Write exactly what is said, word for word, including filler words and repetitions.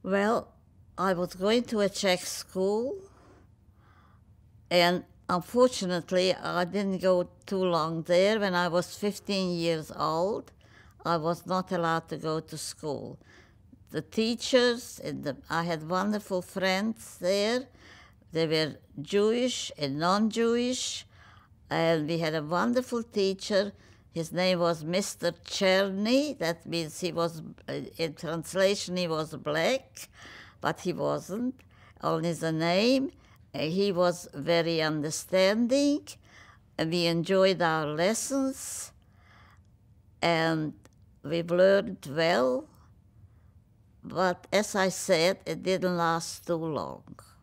Well, I was going to a Czech school, and unfortunately, I didn't go too long there. When I was fifteen years old, I was not allowed to go to school. The teachers, and the, I had wonderful friends there. They were Jewish and non-Jewish, and we had a wonderful teacher. His name was Mister Cherny. That means he was, in translation, he was black, but he wasn't, only the name. He was very understanding, and we enjoyed our lessons, and we learned well. But as I said, it didn't last too long.